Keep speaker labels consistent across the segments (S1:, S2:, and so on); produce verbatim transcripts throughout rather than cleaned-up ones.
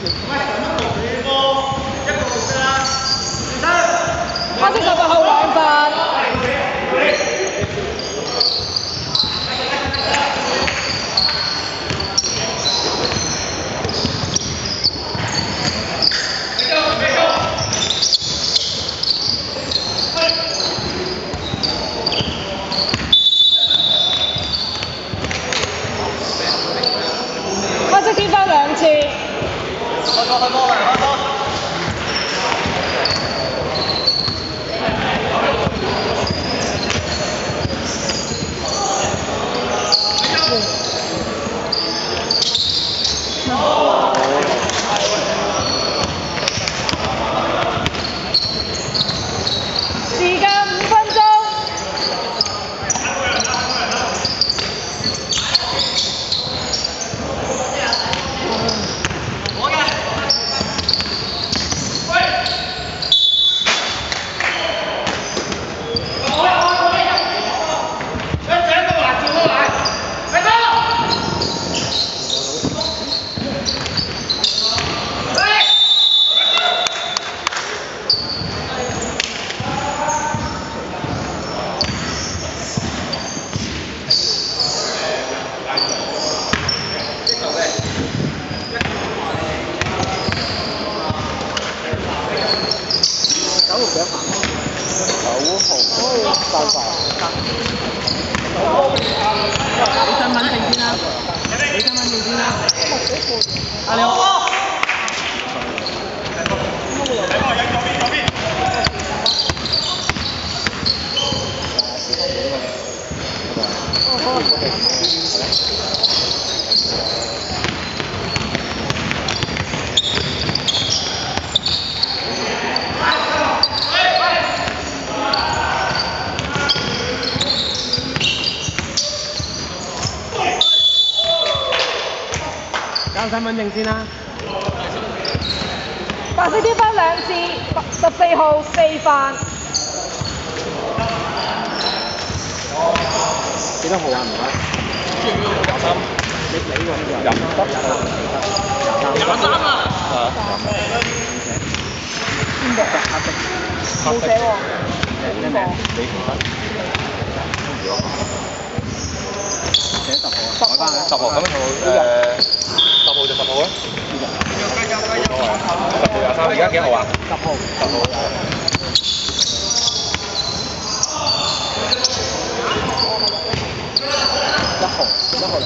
S1: 黑色十八號兩分。黑色天分兩次。開波開波開波！ 時間五分鐘。我嘅。喂。好啦，好啦，一整到來，轉到來，嚟到。 你想穩定先啦，你想穩定先啦。啊你好。教身份證先啦。白色天分兩次，十四號四犯。幾多號啊？唔該。廿三。你你喎呢個。廿三。廿三啊！係啊。邊個？黑色。冇寫喎。邊個？李同德。寫十號啊？改翻啊！十號咁就誒。 十號就十號啊！十號廿三，而家幾號啊？十號，十號。一號，一號嚟。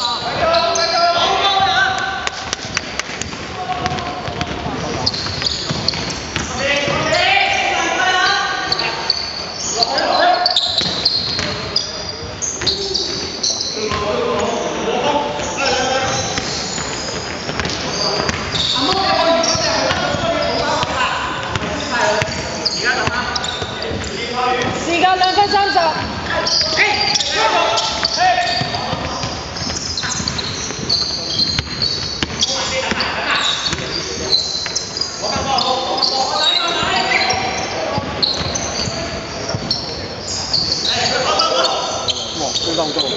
S1: 時間兩分三十。哇！最當中。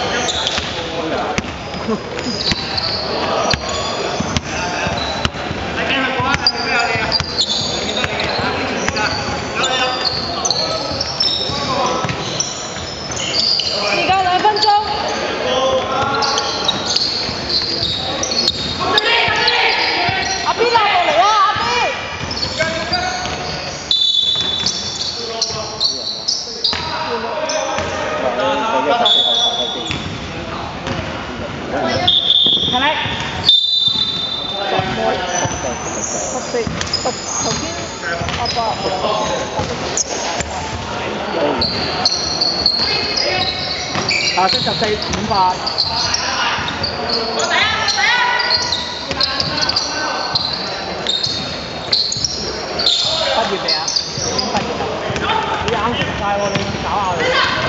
S1: 係咪？十四十頭先阿伯。啊，七十四五八。我第一，我第一。畢業未啊？已經畢業啦。你啱食晒喎，你搞下佢。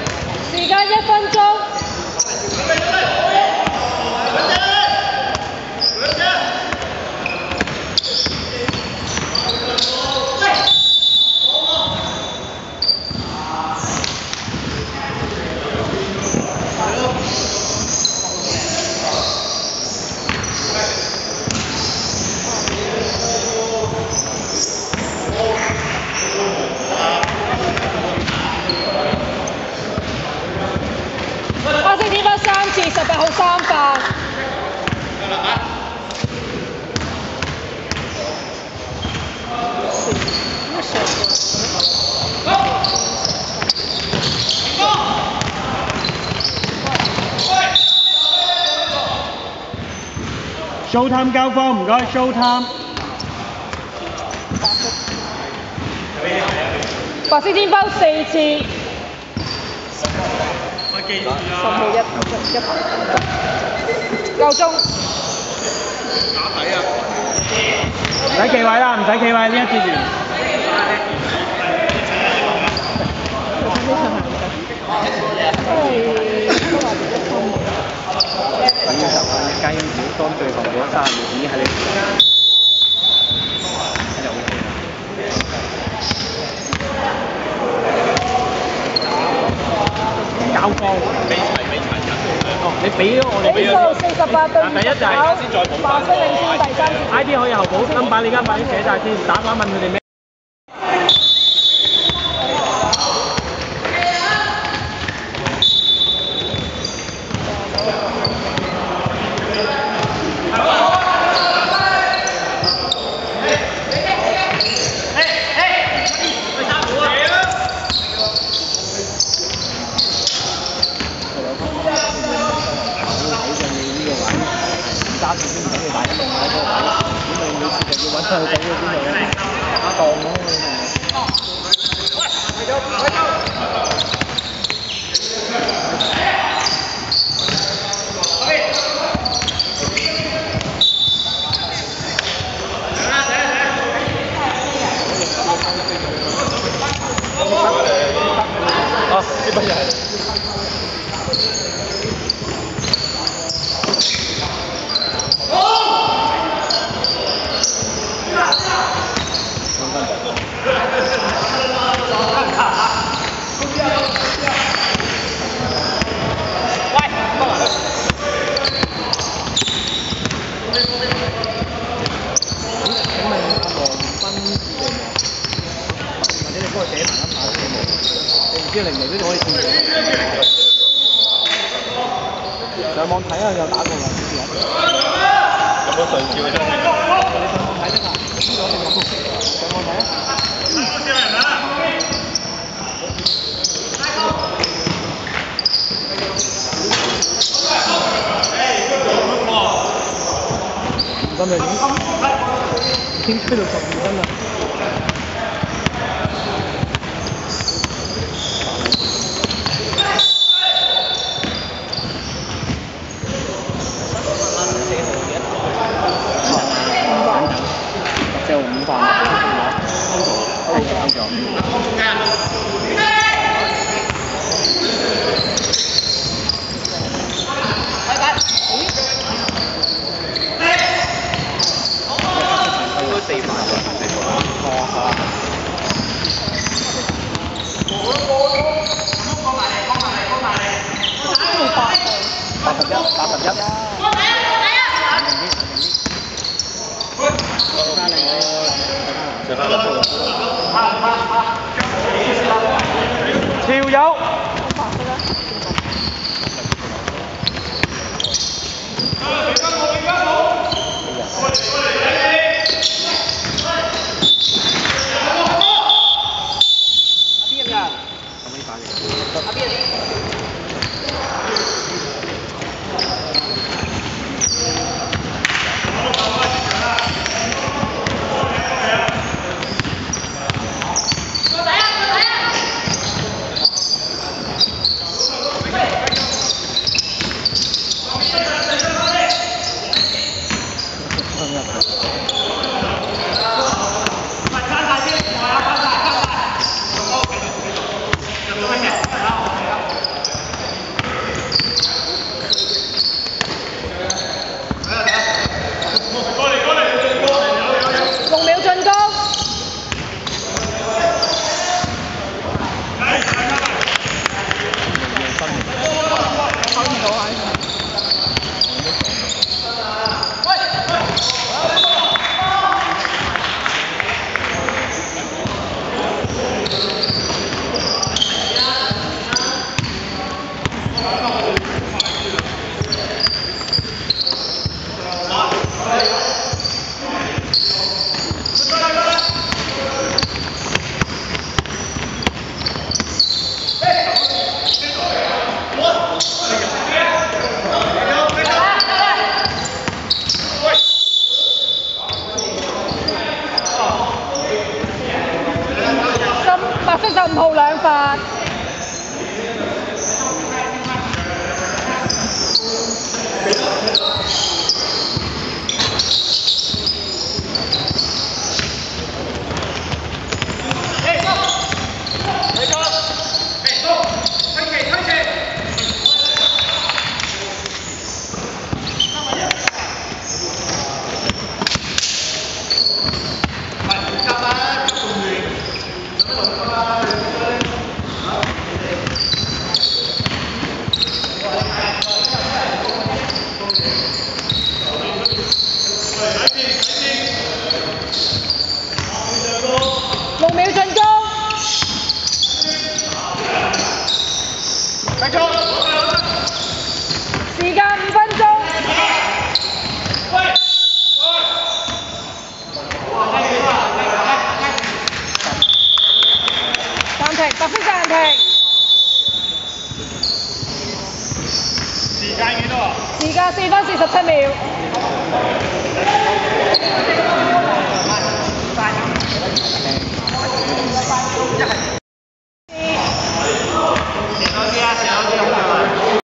S1: 時間一分鐘。
S2: Show time 交鋒，唔該 ，show time。
S3: 白色尖鋒四次。十號一一排。夠鐘。
S2: 打底啊！唔使企位啦，唔使企位，呢一節完。等於十分嘅雞秒，當最後嗰三十秒已經喺你交鋒，俾齊俾齊人。哦，你俾咗我哋俾咗。
S3: 四十八對
S2: 第一就係先再補翻。
S3: 白色領先第三節。
S2: I D 可以後補，金牌你間快啲寫晒先，打電話問佢哋咩？揸住先唔等你大一路喺嗰個位，咁你每次就要揾佢走去邊度咧？打檔咯，啊，呢班人。唔知零零嗰啲可以試上網睇下有打過㗎，有冇上照真係？你上網睇得㗎，邊個上網上網睇啊？唔得咪已經吹到十二分啦。就五飯，收咗，收咗。拜拜。應該四飯喎，四飯。哦，八十一，八十一。潮友。
S3: 四十五號兩罰。六秒進攻。時間五分鐘。暫停，白色暫停。時間幾多啊？時間四分四十七秒。